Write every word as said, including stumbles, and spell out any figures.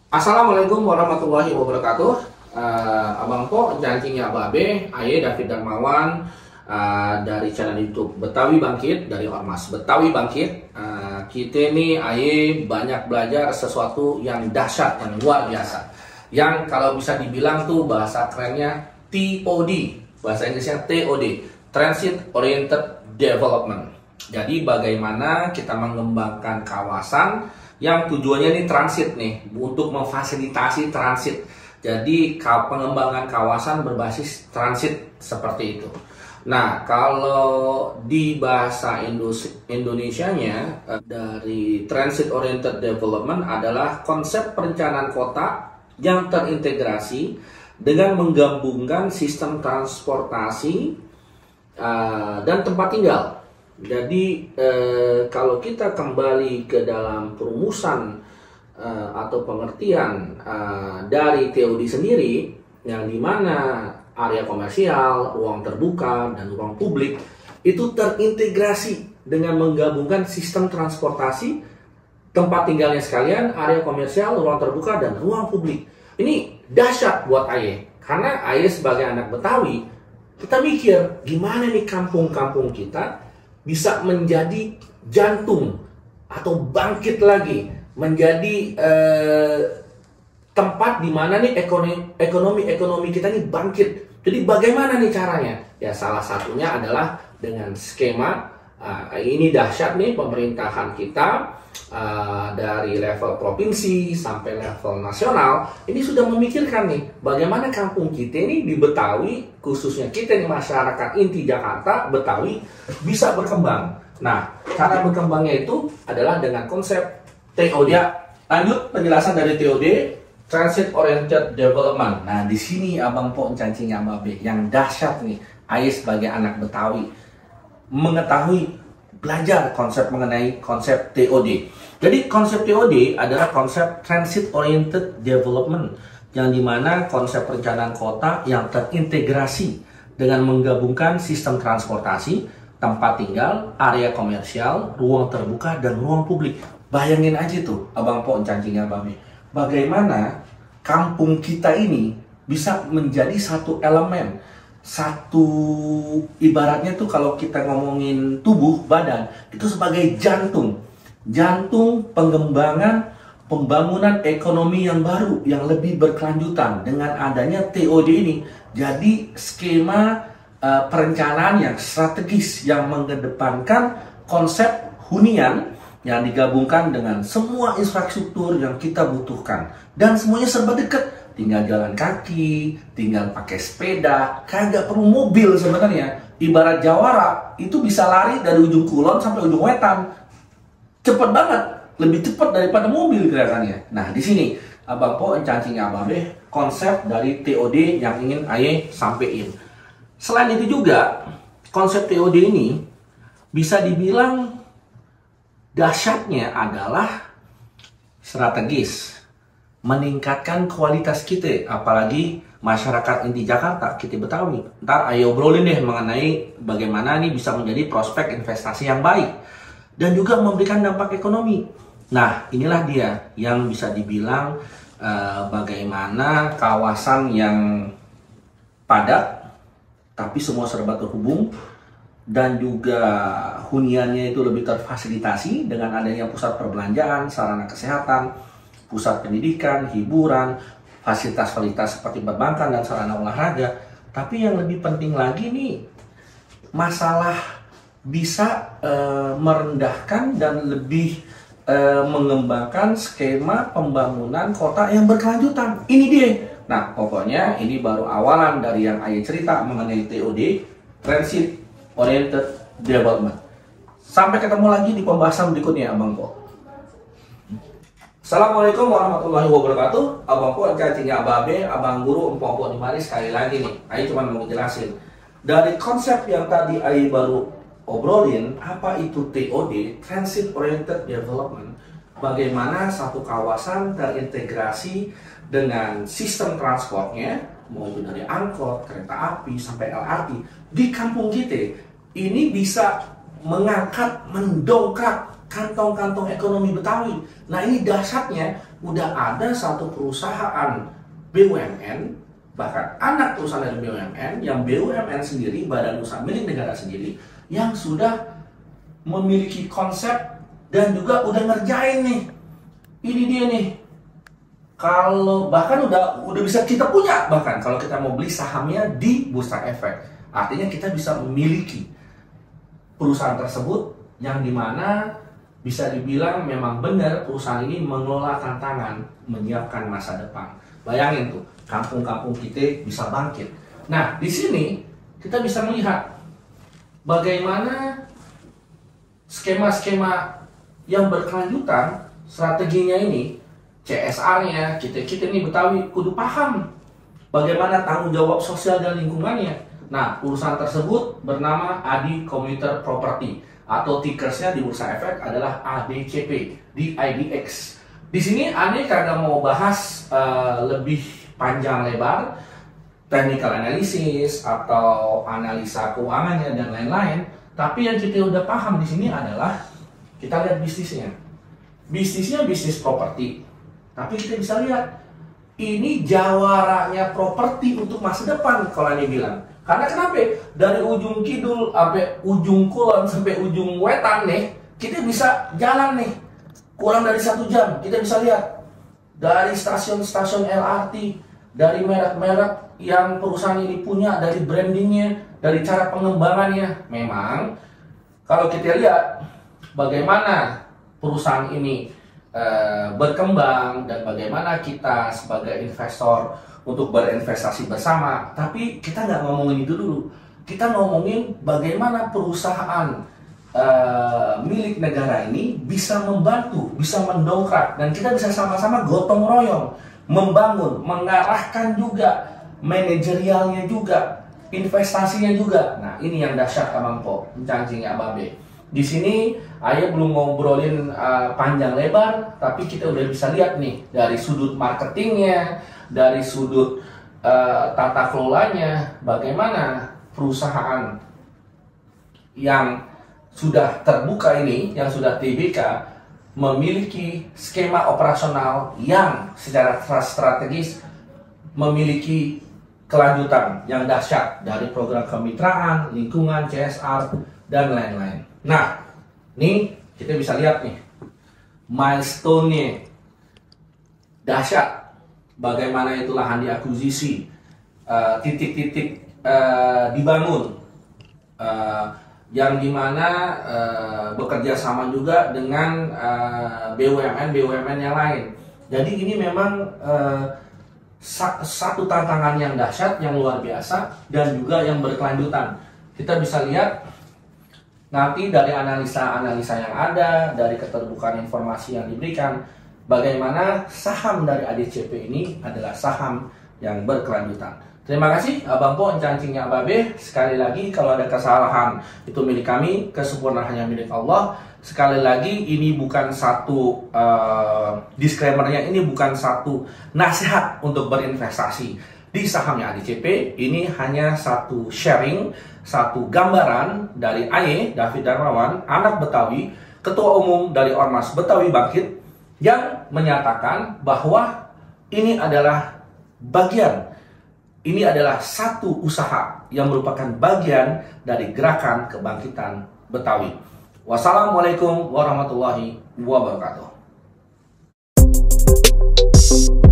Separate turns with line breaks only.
Assalamualaikum warahmatullahi wabarakatuh. Uh, Abang Po, jancingnya Babe, Aye David Darmawan uh, dari channel YouTube Betawi Bangkit, dari Ormas Betawi Bangkit. Uh, kita nih Aye banyak belajar sesuatu yang dahsyat, yang luar biasa. Yang kalau bisa dibilang tuh bahasa kerennya T O D, bahasa Inggrisnya T O D, Transit Oriented Development. Jadi bagaimana kita mengembangkan kawasan yang tujuannya ini transit nih, untuk memfasilitasi transit. Jadi pengembangan kawasan berbasis transit seperti itu. Nah, kalau di bahasa Indonesianya dari Transit Oriented Development adalah konsep perencanaan kota yang terintegrasi dengan menggabungkan sistem transportasi uh, dan tempat tinggal. Jadi eh, kalau kita kembali ke dalam perumusan eh, atau pengertian eh, dari T O D sendiri, yang dimana area komersial, ruang terbuka, dan ruang publik itu terintegrasi dengan menggabungkan sistem transportasi, tempat tinggalnya sekalian, area komersial, ruang terbuka, dan ruang publik. Ini dahsyat buat Aye, karena Aye sebagai anak Betawi, kita mikir gimana nih kampung-kampung kita bisa menjadi jantung atau bangkit lagi menjadi eh, tempat di mana nih ekonomi ekonomi ekonomi kita nih bangkit. Jadi bagaimana nih caranya? Ya salah satunya adalah dengan skema uh, ini dahsyat nih pemerintahan kita uh, dari level provinsi sampai level nasional ini sudah memikirkan nih bagaimana kampung kita ini di Betawi, khususnya kita nih masyarakat inti Jakarta Betawi bisa berkembang. Nah, cara berkembangnya itu adalah dengan konsep T O D. Lanjut penjelasan dari T O D, Transit Oriented Development. Nah, di sini Abang Po cancingnya Babe yang dahsyat nih, Aye sebagai anak Betawi mengetahui belajar konsep mengenai konsep T O D. Jadi konsep T O D adalah konsep Transit Oriented Development, yang dimana konsep perencanaan kota yang terintegrasi dengan menggabungkan sistem transportasi, tempat tinggal, area komersial, ruang terbuka, dan ruang publik. Bayangin aja tuh Abang Po cancingnya Babe, bagaimana kampung kita ini bisa menjadi satu elemen, satu ibaratnya tuh kalau kita ngomongin tubuh badan itu sebagai jantung jantung pengembangan pembangunan ekonomi yang baru yang lebih berkelanjutan dengan adanya T O D ini. Jadi skema uh, perencanaan yang strategis yang mengedepankan konsep hunian yang digabungkan dengan semua infrastruktur yang kita butuhkan, dan semuanya serba dekat. Tinggal jalan kaki, tinggal pakai sepeda, kagak perlu mobil sebenarnya. Ibarat Jawara itu bisa lari dari ujung kulon sampai ujung wetan, cepet banget, lebih cepat daripada mobil kelihatannya. Nah, di sini Abang Po cancingnya Babe konsep dari T O D yang ingin Aye sampein. Selain itu juga konsep T O D ini bisa dibilang dahsyatnya adalah strategis, meningkatkan kualitas kita, apalagi masyarakat inti Jakarta, kita Betawi. Ntar ayo obrolin deh mengenai bagaimana nih bisa menjadi prospek investasi yang baik dan juga memberikan dampak ekonomi. Nah, inilah dia yang bisa dibilang uh, bagaimana kawasan yang padat tapi semua serba terhubung, dan juga huniannya itu lebih terfasilitasi dengan adanya pusat perbelanjaan, sarana kesehatan, pusat pendidikan, hiburan, fasilitas-fasilitas seperti perbankan dan sarana olahraga. Tapi yang lebih penting lagi nih, masalah bisa e, merendahkan dan lebih e, mengembangkan skema pembangunan kota yang berkelanjutan. Ini dia. Nah, pokoknya ini baru awalan dari yang Aye cerita mengenai T O D, Transit Oriented Development. Sampai ketemu lagi di pembahasan berikutnya, Abang Po. Assalamualaikum warahmatullahi wabarakatuh. Abang Po cancingnya Babe, Abang Guru, Empok Empok di mari sekali lagi nih. Aye cuma mau jelasin dari konsep yang tadi Aye baru obrolin, apa itu T O D, Transit Oriented Development. Bagaimana satu kawasan terintegrasi dengan sistem transportnya, mau itu dari angkot, kereta api, sampai L R T di kampung kita. Ini bisa mengangkat, mendongkrak kantong-kantong ekonomi Betawi. Nah ini dahsyatnya, udah ada satu perusahaan B U M N, bahkan anak perusahaan dari B U M N, yang B U M N sendiri, badan usaha milik negara sendiri, yang sudah memiliki konsep dan juga udah ngerjain nih. Ini dia nih. Kalau bahkan udah udah bisa kita punya, bahkan kalau kita mau beli sahamnya di Bursa Efek. Artinya kita bisa memiliki perusahaan tersebut yang dimana bisa dibilang memang benar perusahaan ini mengelola tantangan, menyiapkan masa depan. Bayangin tuh, kampung-kampung kita bisa bangkit. Nah, di sini kita bisa melihat bagaimana skema-skema yang berkelanjutan, strateginya ini, C S R-nya, kita-kita ini Betawi kudu paham bagaimana tanggung jawab sosial dan lingkungannya. Nah, perusahaan tersebut bernama Adi Commuter Property, atau tickersnya di Bursa Efek adalah A D C P, di I D X. Di sini Ane kagak mau bahas uh, lebih panjang lebar, technical analysis atau analisa keuangannya dan lain-lain. Tapi yang kita udah paham di sini adalah kita lihat bisnisnya. Bisnisnya bisnis properti. Tapi kita bisa lihat, ini jawaranya properti untuk masa depan kalau ini bilang. Karena kenapa? Dari ujung kidul sampai ujung kulon sampai ujung wetan nih, kita bisa jalan nih. Kurang dari satu jam, kita bisa lihat. Dari stasiun-stasiun L R T, dari merek-merek yang perusahaan ini punya, dari brandingnya, dari cara pengembangannya. Memang, kalau kita lihat bagaimana perusahaan ini Uh, berkembang dan bagaimana kita sebagai investor untuk berinvestasi bersama, tapi kita nggak ngomongin itu dulu. Kita ngomongin bagaimana perusahaan uh, milik negara ini bisa membantu, bisa mendongkrak, dan kita bisa sama-sama gotong royong membangun, mengarahkan juga manajerialnya juga, investasinya juga. Nah ini yang dahsyat Abang Po, janjinya Babe. Di sini Ayah belum ngobrolin uh, panjang lebar, tapi kita udah bisa lihat nih dari sudut marketingnya, dari sudut uh, tata kelolanya, bagaimana perusahaan yang sudah terbuka ini, yang sudah T B K, memiliki skema operasional yang secara strategis memiliki kelanjutan yang dahsyat dari program kemitraan, lingkungan, C S R, dan lain-lain. Nah, nih kita bisa lihat nih milestone-nya dahsyat. Bagaimana itu lahan diakuisisi, titik-titik uh, uh, dibangun, uh, yang dimana uh, bekerja sama juga dengan uh, B U M N B U M N yang lain. Jadi ini memang uh, sa satu tantangan yang dahsyat, yang luar biasa, dan juga yang berkelanjutan. Kita bisa lihat nanti dari analisa-analisa yang ada, dari keterbukaan informasi yang diberikan, bagaimana saham dari A D C P ini adalah saham yang berkelanjutan. Terima kasih Abang Po, cancingnya Babe. Sekali lagi kalau ada kesalahan itu milik kami, kesempurnaan hanya milik Allah. Sekali lagi ini bukan satu uh, disclaimernya, ini bukan satu nasihat untuk berinvestasi di sahamnya A D C P. Ini hanya satu sharing, satu gambaran dari Aye David Darmawan, anak Betawi, Ketua Umum dari Ormas Betawi Bangkit, yang menyatakan bahwa ini adalah bagian, ini adalah satu usaha yang merupakan bagian dari gerakan kebangkitan Betawi. Wassalamualaikum warahmatullahi wabarakatuh.